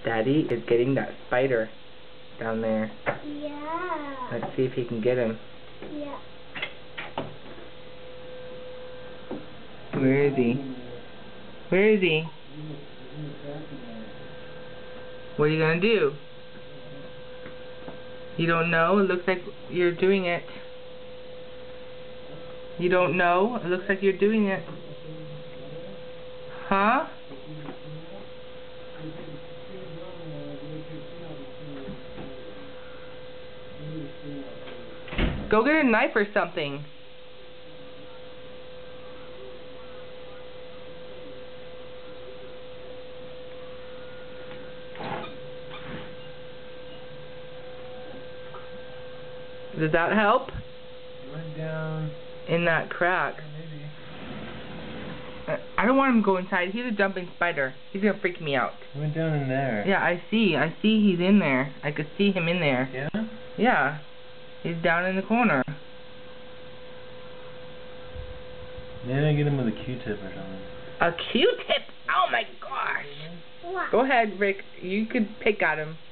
Daddy is getting that spider down there. Yeah. Let's see if he can get him. Yeah. Where is he? Where is he? What are you gonna do? You don't know? It looks like you're doing it. You don't know? It looks like you're doing it. Huh? Go get a knife or something. Does that help? It went down. In that crack. Maybe. I don't want him to go inside. He's a jumping spider. He's gonna freak me out. It went down in there. Yeah, I see. I see he's in there. I could see him in there. Yeah? Yeah. He's down in the corner. Maybe I get him with a Q-tip or something. A Q-tip? Oh my gosh. What? Go ahead, Rick. You could pick at him.